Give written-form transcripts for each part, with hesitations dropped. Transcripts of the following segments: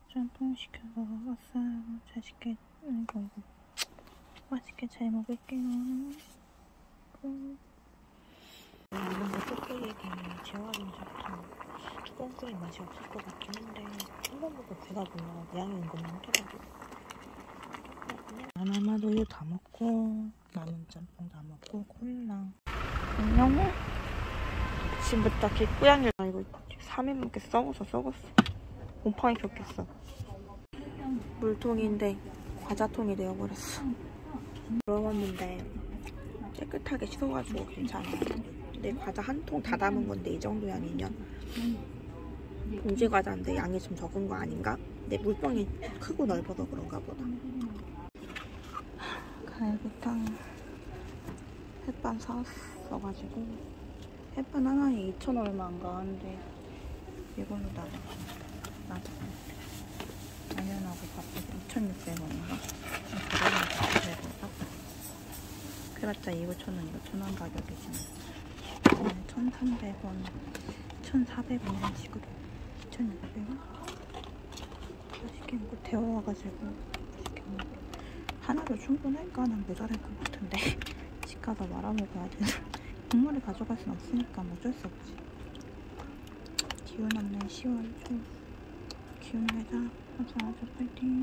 짬뽕 시켜 먹었어요. 이거 맛있게 잘 먹을게요. 이런 거 뚝배기에 재활용 제품 뚜껑 끓인 맛이 없을 것 같긴 한데 한 번 먹고 배가 불러. 양이 은근 많더라고. 바나나 우유 다 먹고 라면 짬뽕 다 먹고 콜라. 안녕. 아침부터 개꾸양이를 이거 3일 넘게 썩었어. 곰팡이 폈겠어. 물통인데 과자통이 되어버렸어. 더러웠는데 깨끗하게 씻어가지고 괜찮아. 근데 과자 한 통 다 담은 건데 이 정도 양이면 봉지 과자인데 양이 좀 적은 거 아닌가? 근데 물병이 크고 넓어서 그런가 보다. 갈비탕 햇반 사왔어가지고 햇반 하나에 2,000 얼마 안 가는데 이걸로 나눠. 라면하고 밥도 2,600원인가? 그렇다 2,500원, 이거 1,000원 가격이지만 1,300원, 1,400원 이런 식으로 2,600원? 맛있게 먹고 데워와가지고 맛있게 먹고 하나도 충분할까? 난 모자랄 것 같은데 집 가서 말아먹어야 되나? 국물을 가져갈 순 없으니까 어쩔 수 없지. 기운 없는 10월 초 기운 내자. 하자 파이팅.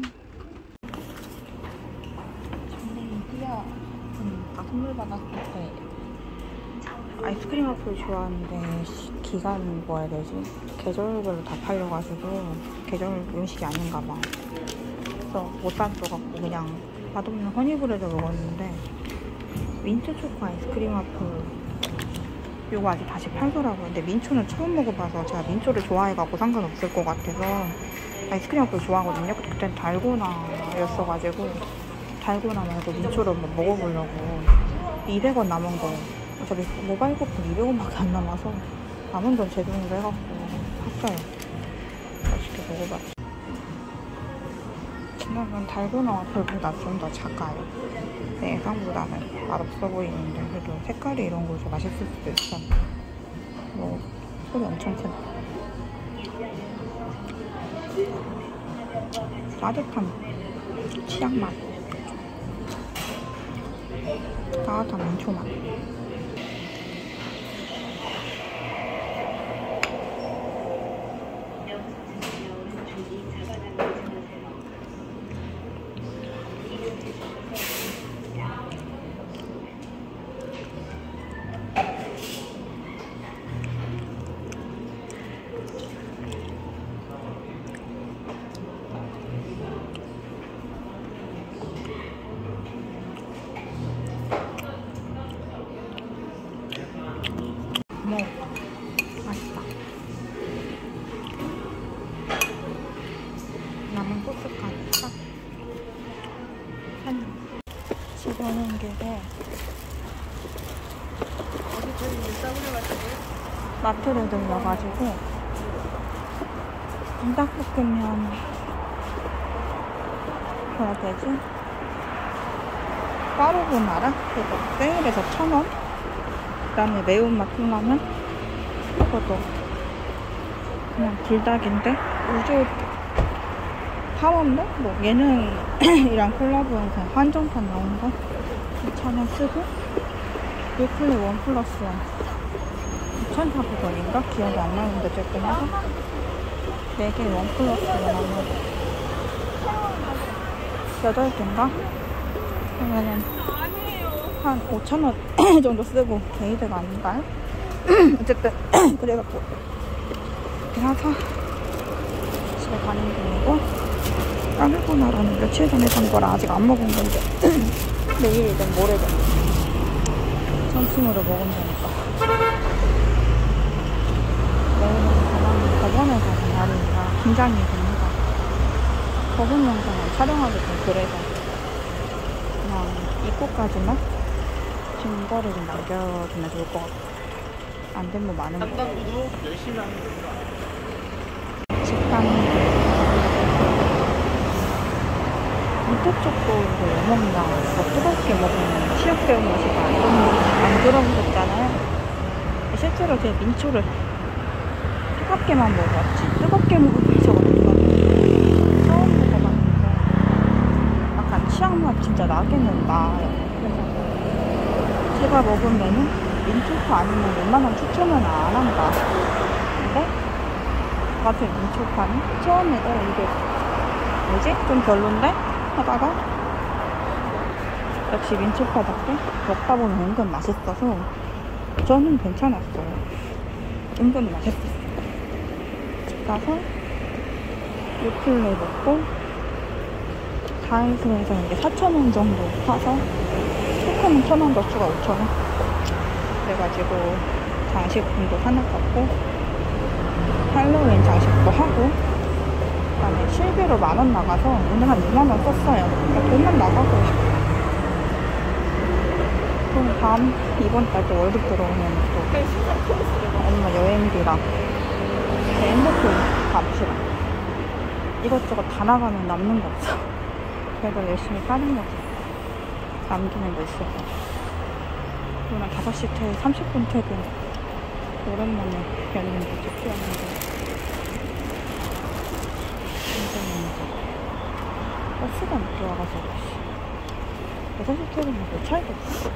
전에 선물 받았을 때 아이스크림 와플 좋아하는데 기간 뭐 해야 되지? 계절별로 다 팔려가지고 계절 음식이 아닌가 봐. 그래서 못 사줘갖고 그냥 맛없는 허니브레드 먹었는데 민트 초코 아이스크림 와플 요거 아직 다시 팔더라고요. 근데 민초는 처음 먹어봐서 제가 민초를 좋아해갖고 상관없을 것 같아서 아이스크림 와플 좋아하거든요. 그땐 달고나였어가지고 달고나 말고 민초를 한번 먹어보려고 200원 남은 거 어차피 모바일 쿠폰 200원밖에 안 남아서 남은 돈 제 돈으로 해갖고 샀어요. 맛있게 먹어봤죠. 그나마 달고나 와플보다 좀 더 작아요. 내 예상보다는 맛없어 보이는데 그래도 색깔이 이런 거 좀 맛있을 수도 있어. 뭐 소리 엄청 크다. 따뜻한 치약맛, 따뜻한 민초맛. 맛있다. 남은 소스까지 딱 한 집 오는 길에 마트를 들려가지고 불닭볶음면 뭐라 해야 되지? 까르보 알아? 그거 세일해서 1,000원? 그 다음에 매운맛 콩라면? 이것도 그냥 불닭인데 우주 파워인데? 뭐 예능이랑 콜라보해서 한정판 나온 거 2,000원 쓰고 요플레 1+1 2,400원인가? 기억이 안 나는데 어쨌든 해서 4개 1+1 하면 8개인가? 그러면은 한 5,000원 정도 쓰고 게이드가 아닌가요? 어쨌든 그래갖고 이렇게 사서 집에 가는 중이고 까르보나라는 며칠 전에 산 거라 아직 안 먹은 건데 내일이든 모레든 점심으로 먹으면 되니까. 내일은 저는 법원에 가는 날이라 긴장이 됩니다. 법원 영상을 촬영하기 좀 그래서 그냥 입구까지만 증거를 좀 남겨두면 좋을 것 같고 안 된 거 많은 거. 열심히 하는 거다. 식당 민트초코 이거 왜 먹냐? 뭐 뜨겁게 먹으면 치약 배운 것이다. 안 들어보셨잖아요. 실제로 제 민초를 차갑게만 먹었지 뜨겁게 먹으면 저거 나기는 나아요. 그래서 제가 먹은 메뉴 민초파 아니면 웬만한 추천은 안 한다. 근데 같은 민초파는 처음에 이게 뭐지? 좀 별론데? 하다가 역시 민초파답게 먹다 보면 은근 맛있어서 저는 괜찮았어요. 은근 맛있었어요. 집 가서 요플레 먹고 다이소에서 이제 4,000원 정도 사서 초코는 1,000원 더 추가 5,000원 그래가지고 장식품도 하나 샀고 할로윈 장식도 하고 그다음에 실비로 10,000원 나가서 오늘 한 2만원 썼어요. 그러니까 돈만 나가고 그럼 이번 달 또 월급 들어오면 또 엄마 여행비랑 핸드폰 값이랑 이것저것 다 나가면 남는 거 없어. 그래도 열심히 사는 거지. 남기는 거 있어서. 오늘 5시 30분 퇴근. 오랜만에 했는데 특히하는데 버스가 늦게 와가지고 6시 퇴근은 몇 차이가 없어.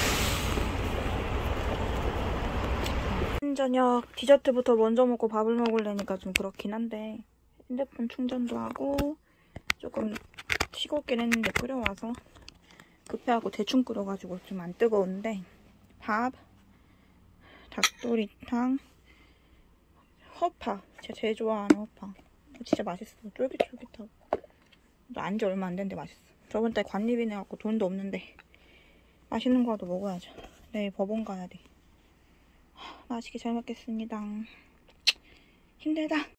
저녁 디저트부터 먼저 먹고 밥을 먹으려니까 좀 그렇긴 한데 핸드폰 충전도 하고 조금 식었긴 했는데 끓여와서 급해하고 대충 끓여가지고 좀 안 뜨거운데 밥, 닭도리탕, 허파 제가 제일 좋아하는 허파 진짜 맛있어. 쫄깃쫄깃하고 안지 얼마 안 됐는데 맛있어. 저번 달 관리비 내갖고 돈도 없는데 맛있는 거라도 먹어야죠. 내일 법원 가야 돼. 맛있게 잘 먹겠습니다. 힘들다.